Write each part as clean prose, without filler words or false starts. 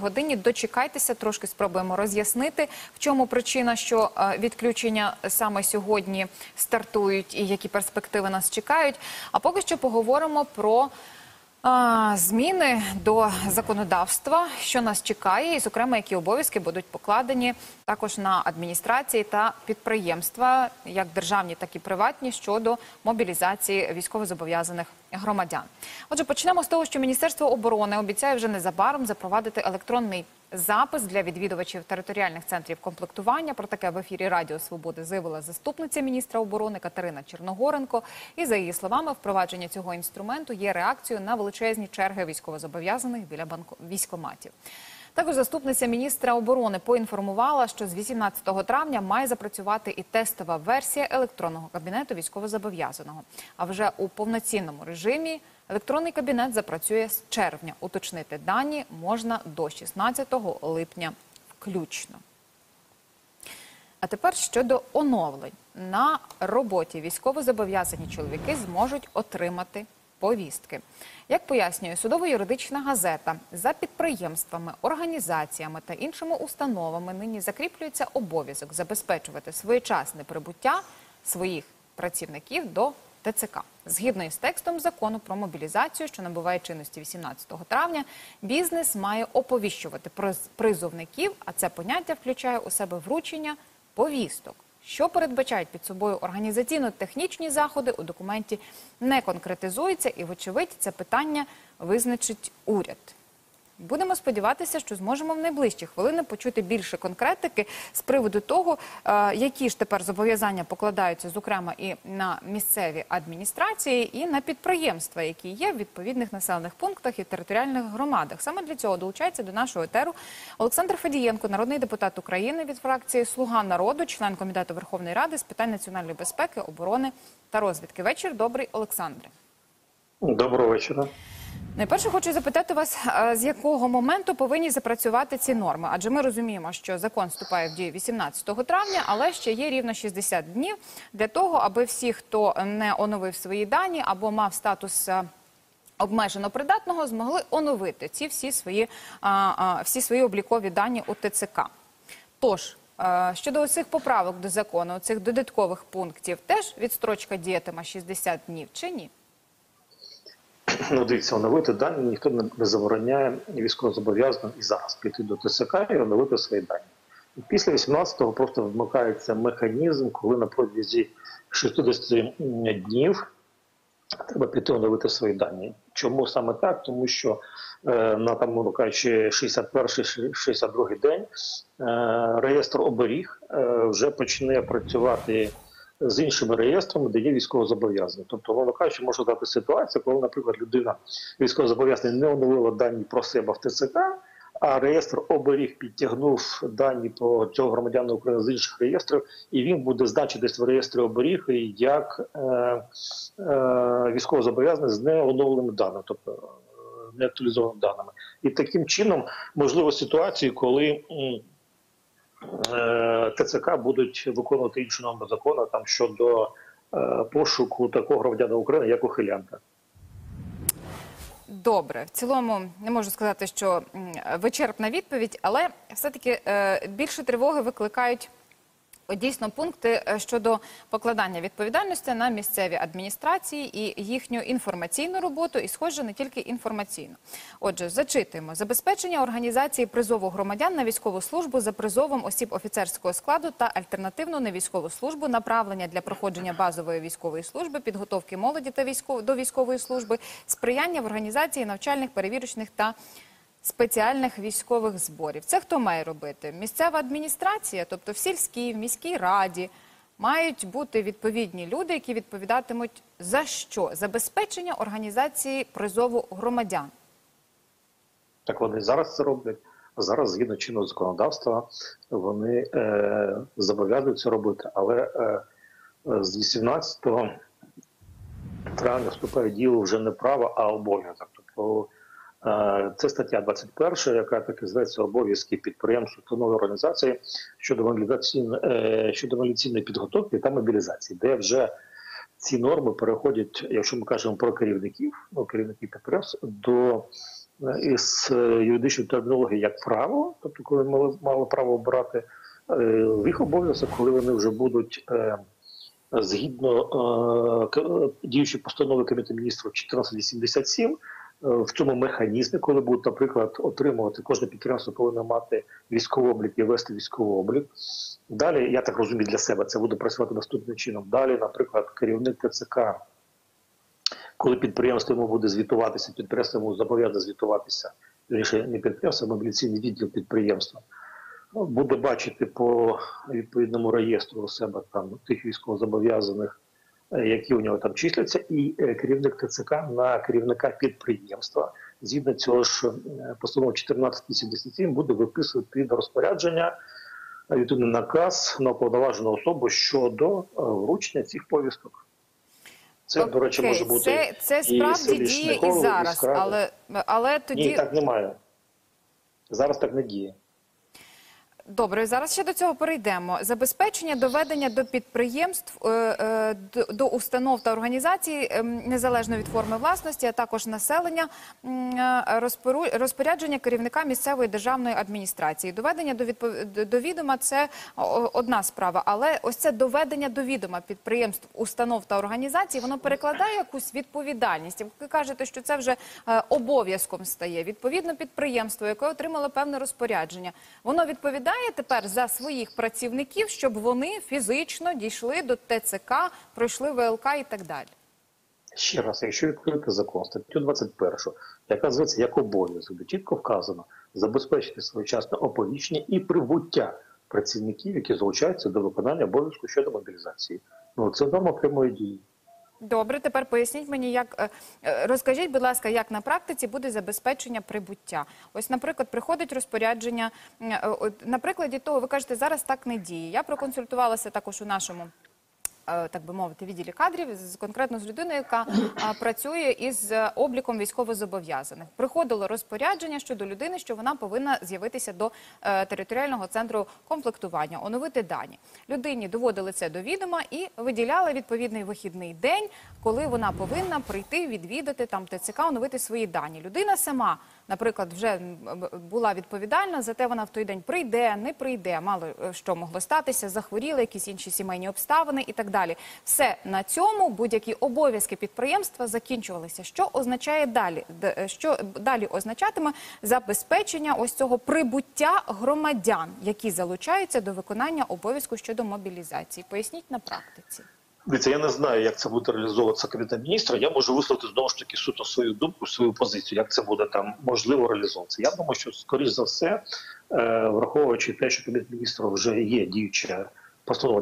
годині. Дочекайтеся, трошки спробуємо роз'яснити, в чому причина, що відключення саме сьогодні стартують і які перспективи нас чекають. А поки що поговоримо про зміни до законодавства, що нас чекає, і, зокрема, які обов'язки будуть покладені також на адміністрації та підприємства, як державні, так і приватні, щодо мобілізації військовозобов'язаних громадян. Отже, почнемо з того, що Міністерство оборони обіцяє вже незабаром запровадити електронний запис для відвідувачів територіальних центрів комплектування. Про таке в ефірі Радіо Свободи заявила заступниця міністра оборони Катерина Черногоренко. І, за її словами, впровадження цього інструменту є реакцією на величезні черги військовозобов'язаних біля військкоматів. Також заступниця міністра оборони поінформувала, що з 18 травня має запрацювати і тестова версія електронного кабінету військовозобов'язаного. А вже у повноцінному режимі електронний кабінет запрацює з червня. Уточнити дані можна до 16 липня включно. А тепер щодо оновлень. На роботі військовозобов'язані чоловіки зможуть отримати повістки. Як пояснює судово-юридична газета, за підприємствами, організаціями та іншими установами нині закріплюється обов'язок забезпечувати своєчасне прибуття своїх працівників до ТЦК. Згідно із текстом закону про мобілізацію, що набуває чинності 18 травня, бізнес має оповіщувати призовників, а це поняття включає у себе вручення повісток. Що передбачають під собою організаційно-технічні заходи, у документі не конкретизується і, вочевидь, це питання визначить уряд. Будемо сподіватися, що зможемо в найближчі хвилини почути більше конкретики з приводу того, які ж тепер зобов'язання покладаються, зокрема, і на місцеві адміністрації, і на підприємства, які є в відповідних населених пунктах і територіальних громадах. Саме для цього долучається до нашого етеру Олександр Федієнко, народний депутат України від фракції «Слуга народу», член Комітету Верховної Ради з питань національної безпеки, оборони та розвідки. Вечір добрий, Олександре. Доброго вечора. Найперше хочу запитати вас, з якого моменту повинні запрацювати ці норми? Адже ми розуміємо, що закон вступає в дію 18 травня, але ще є рівно 60 днів для того, аби всі, хто не оновив свої дані або мав статус обмежено придатного, змогли оновити ці всі свої облікові дані у ТЦК. Тож, щодо цих поправок до закону, цих додаткових пунктів, теж відстрочка діятиме 60 днів чи ні? Ну, дивіться, оновити дані ніхто не забороняє військовозобов'язаним і зараз піти до ТЦК і оновити свої дані. І після 18-го просто вмикається механізм, коли на протязі 60 днів треба піти оновити свої дані. Чому саме так? Тому що на, там, мовно кажучи, 61-62 день реєстр оберіг вже почне працювати з іншими реєстрами, де є військовозобов'язані. Тобто, мовно кажучи, може дати ситуація, коли, наприклад, людина військовозобов'язана не оновила дані про себе в ТЦК, а реєстр оберіг підтягнув дані про цього громадянина України з інших реєстрів, і він буде значитись в реєстрі оберіг як військовозобов'язаний з неоновленими даними, тобто неактуалізованими даними. І таким чином можливо ситуації, коли ТЦК будуть виконувати інші норми закону там щодо пошуку такого громадянина України, як ухилянта. Добре. В цілому, не можу сказати, що вичерпна відповідь, але все-таки більше тривоги викликають дійсно пункти щодо покладання відповідальності на місцеві адміністрації і їхню інформаційну роботу, і, схоже, не тільки інформаційну. Отже, зачитуємо. Забезпечення організації призову громадян на військову службу за призовом осіб офіцерського складу та альтернативну невійськову службу, направлення для проходження базової військової служби, підготовки молоді до військової служби, сприяння в організації навчальних, перевірочних та спеціальних військових зборів. Це хто має робити? Місцева адміністрація, тобто в сільській, в міській раді, мають бути відповідні люди, які відповідатимуть за що? Забезпечення організації призову громадян. Так вони зараз це роблять. Зараз, згідно чинного законодавства, вони зобов'язуються робити. Але з 18 травня вступає в дію вже не право, а обов'язок. Тобто це стаття 21, яка таки зветься «Обов'язки підприємств, установ, організацій щодо мобілізаційної підготовки та мобілізації», де вже ці норми переходять, якщо ми кажемо про керівників підприємств, до із юридичної термінології як право, тобто коли мали право обирати, в їх обов'язок, коли вони вже будуть згідно діючої постанови Кабінету міністрів 1487, в цьому механізмі, коли будуть, наприклад, отримувати, кожне підприємство повинно мати військовий облік і вести військовий облік. Далі, я так розумію, для себе це буде працювати наступним чином. Далі, наприклад, керівник ТЦК, коли підприємство йому буде звітуватися, підприємство йому зобов'язане звітуватися, не підприємство, а мобілізаційний відділ підприємства, буде бачити по відповідному реєстру у себе там тих військовозобов'язаних, які у нього там числяться, і керівник ТЦК на керівника підприємства, згідно цього ж постанови 1487, буде виписувати під розпорядження відповідний наказ на уповноважену особу щодо вручення цих повісток. Це, до речі, може бути це справді діє і зараз, але тоді... Ні, так немає. Зараз так не діє. Добре, зараз ще до цього перейдемо. Забезпечення доведення до підприємств, до установ та організацій, незалежно від форми власності, а також населення, розпорядження керівника місцевої державної адміністрації. Доведення до відома – це одна справа, але ось це доведення до відома підприємств, установ та організацій, воно перекладає якусь відповідальність. Ви кажете, що це вже обов'язком стає. Відповідно, підприємство, яке отримало певне розпорядження, воно відповідає тепер за своїх працівників, щоб вони фізично дійшли до ТЦК, пройшли ВЛК і так далі. Ще раз, якщо відкрити закон, статтю 21, яка зветься як обов'язок, де чітко вказано забезпечити своєчасне оповіщення і прибуття працівників, які залучаються до виконання обов'язку щодо мобілізації. Ну, це норма прямої дії. Добре, тепер поясніть мені, розкажіть, будь ласка, як на практиці буде забезпечення прибуття. Ось, наприклад, приходить розпорядження, на прикладі того, ви кажете, зараз так не діє. Я проконсультувалася також у нашому, так би мовити, відділі кадрів, конкретно з людиною, яка працює із обліком військовозобов'язаних. Приходило розпорядження щодо людини, що вона повинна з'явитися до територіального центру комплектування, оновити дані. Людині доводили це до відома і виділяли відповідний вихідний день, коли вона повинна прийти, відвідати там ТЦК, оновити свої дані. Людина сама, наприклад, вже була відповідальна, зате вона в той день прийде, не прийде, мало що могло статися, захворіли, якісь інші сімейні обставини і так далі. Все, на цьому будь-які обов'язки підприємства закінчувалися. Що означає далі? Що далі означатиме забезпечення ось цього прибуття громадян, які залучаються до виконання обов'язку щодо мобілізації? Поясніть на практиці. Дивіться, я не знаю, як це буде реалізовуватися Кабінетом міністрів. Я можу висловити, знову ж таки, суто свою думку, свою позицію, як це буде там можливо реалізовуватися. Я думаю, що, скоріш за все, враховуючи те, що Кабінет міністрів вже є діюча постанова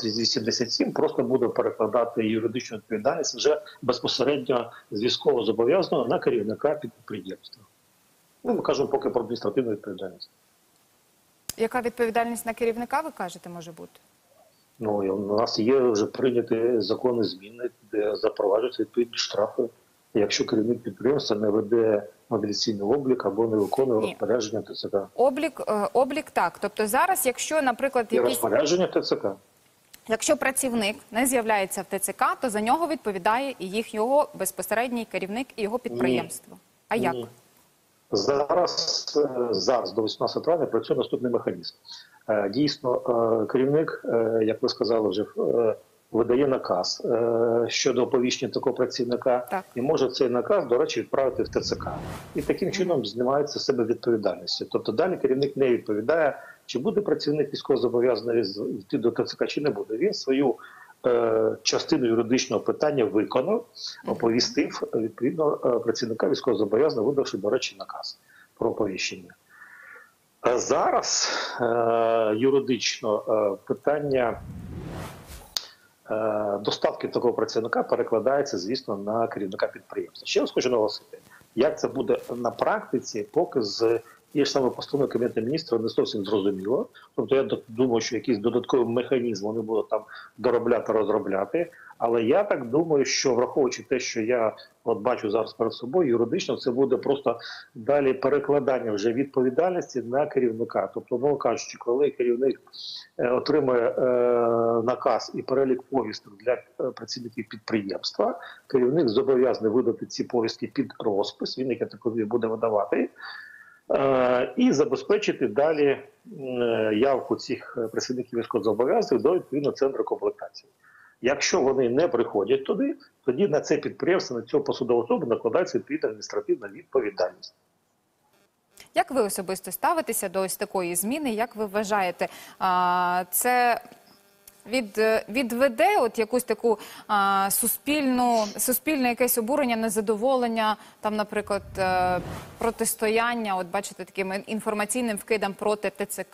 1487, просто буде перекладати юридичну відповідальність вже безпосередньо з військовозобов'язаного на керівника підприємства. Ну, ми кажемо поки про адміністративну відповідальність. Яка відповідальність на керівника, ви кажете, може бути? Ну, у нас є вже прийняті закони зміни, де запроваджуються відповідні штрафи, якщо керівник підприємства не веде мобілізаційний облік або не виконує розпорядження ТЦК. Облік так. Тобто зараз, якщо, наприклад, і розпорядження ТЦК. Якщо працівник не з'являється в ТЦК, то за нього відповідає і його безпосередній керівник і його підприємство. Ні. А як? Ні. Зараз до 18 травня працює наступний механізм. Дійсно, керівник, як ви сказали, вже видає наказ щодо оповіщення такого працівника. Так. І може цей наказ, до речі, відправити в ТЦК. І таким чином знімається з себе відповідальністю. Тобто далі керівник не відповідає, чи буде працівник військовозобов'язаний йти до ТЦК, чи не буде. Він свою частину юридичного питання виконав, оповістив відповідно працівника військовозобов'язаного, видавши, до речі, наказ про оповіщення. Зараз юридично питання доставки такого працівника перекладається, звісно, на керівника підприємства. Ще раз хочу наголосити, як це буде на практиці, поки з тієї ж саме постанови Кабінету міністрів не зовсім зрозуміло. Тобто я думаю, що якийсь додатковий механізм вони будуть там доробляти, розробляти. Але я так думаю, що враховуючи те, що я бачу зараз перед собою, юридично це буде просто далі перекладання вже відповідальності на керівника. Тобто, мовно кажучи, коли керівник отримує наказ і перелік повісток для працівників підприємства, керівник зобов'язаний видати ці повістки під розпис, він їх такові буде видавати, і забезпечити далі явку цих працівників військовозобов'язаних до відповідного центру комплектації. Якщо вони не приходять туди, тоді на це підприємство, на цю посадову особу накладається відповідна адміністративна відповідальність. Як ви особисто ставитеся до ось такої зміни? Як ви вважаєте, це відведе от якусь таку суспільне якесь обурення, незадоволення, там, наприклад, протистояння, от бачите, таким інформаційним вкидам проти ТЦК?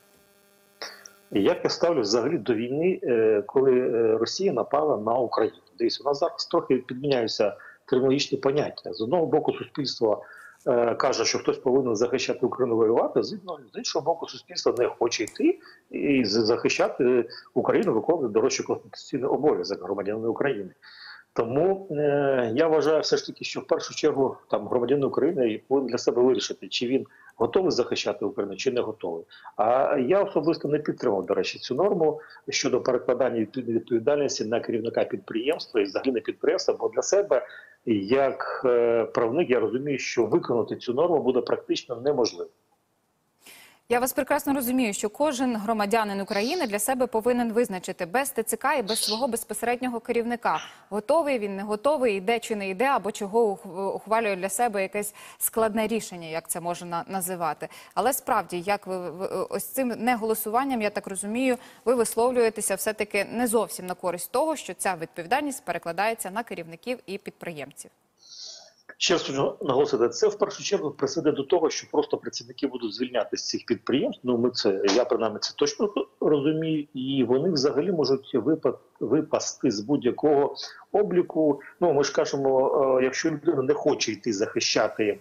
Як я ставлю взагалі до війни, коли Росія напала на Україну? Дивіться, у нас зараз трохи підміняються термінологічні поняття. З одного боку, суспільство каже, що хтось повинен захищати Україну, воювати, з іншого боку, суспільство не хоче йти і захищати Україну, виконувати дорожчий конституційний обов'язок громадянина України. Тому я вважаю все ж таки, що в першу чергу там громадянин України повинен для себе вирішити, чи він готовий захищати Україну, чи не готовий. А я особисто не підтримав, до речі, цю норму щодо перекладання відповідальності на керівника підприємства і взагалі на підприємства, бо для себе, як правник, я розумію, що виконати цю норму буде практично неможливо. Я вас прекрасно розумію, що кожен громадянин України для себе повинен визначити без ТЦК і без свого безпосереднього керівника. Готовий він, не готовий, йде чи не йде, або чого ухвалює для себе якесь складне рішення, як це можна називати. Але справді, як ви ось цим неголосуванням, я так розумію, ви висловлюєтеся все-таки не зовсім на користь того, що ця відповідальність перекладається на керівників і підприємців. Ще раз хочу наголосити, це в першу чергу призведе до того, що просто працівники будуть звільняти з цих підприємств. Ну, я принаймні це точно розумію, і вони взагалі можуть випасти з будь-якого обліку. Ну, ми ж кажемо, якщо людина не хоче йти захищати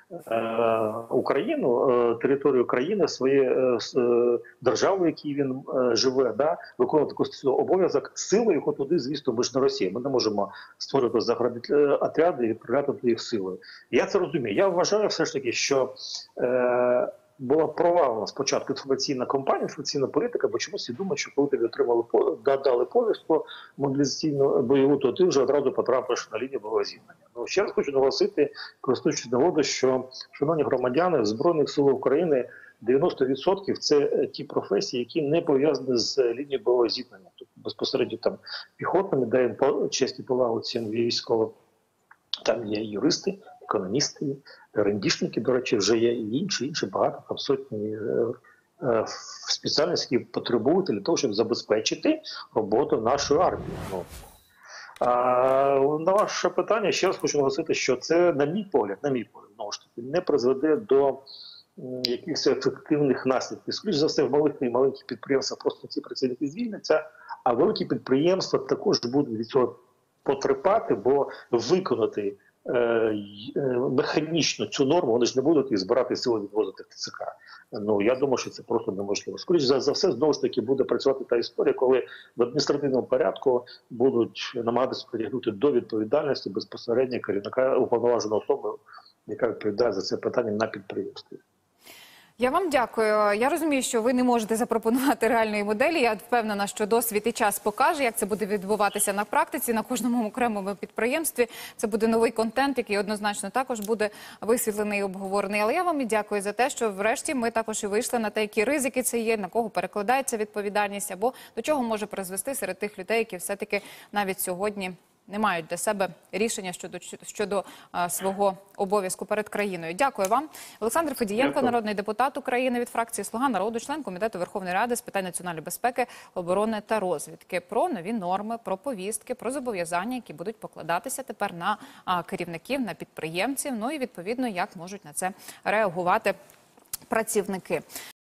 Україну, територію країни, свою державу, в якій він живе, виконувати конституційний обов'язок, силою його туди, звісно, ми ж не Росія. Ми не можемо створювати заградотряди і відправляти туди їх силою. Я це розумію. Я вважаю все ж таки, що була провалена спочатку інформаційна кампанія, інформаційна політика, бо чомусь і думають, що коли тобі дали повістку мобілізаційну бойову, то ти вже одразу потрапиш на лінію бойового зіткнення. Ну, ще раз хочу наголосити, користуючись нагодою, що, шановні громадяни, в Збройних сил України 90% це ті професії, які не пов'язані з лінією бойового зіткнення. Тобто безпосередньо там піхотними, даємо честь і повагу цим військовим. Там є юристи, економісти, РНДшники, до речі, вже є і інші багато, там сотні спеціальностей, які потребують для того, щоб забезпечити роботу нашої армії. Ну, на ваше питання ще раз хочу наголосити, що це, на мій погляд, знову ж таки, не призведе до якихось ефективних наслідків. Скоріше за все, в маленьких підприємствах просто ці працівники звільняться, а великі підприємства також будуть від цього потерпати, бо виконати механічно цю норму, вони ж не будуть їх збирати сили відвозити в ТЦК. Ну, я думаю, що це просто неможливо. Скоріше за все, знову ж таки, буде працювати та історія, коли в адміністративному порядку будуть намагатися притягнути до відповідальності безпосередньо керівника, уповноваженої особи, яка відповідає за це питання на підприємстві. Я вам дякую. Я розумію, що ви не можете запропонувати реальної моделі. Я впевнена, що досвід і час покаже, як це буде відбуватися на практиці, на кожному окремому підприємстві. Це буде новий контент, який однозначно також буде висвітлений і обговорений. Але я вам і дякую за те, що врешті ми також і вийшли на те, які ризики це є, на кого перекладається відповідальність, або до чого може призвести серед тих людей, які все-таки навіть сьогодні не мають для себе рішення щодо свого обов'язку перед країною. Дякую вам. Олександр Федієнко, народний депутат України від фракції «Слуга народу», член Комітету Верховної Ради з питань національної безпеки, оборони та розвідки. Про нові норми, про повістки, про зобов'язання, які будуть покладатися тепер на керівників, на підприємців, ну і відповідно, як можуть на це реагувати працівники.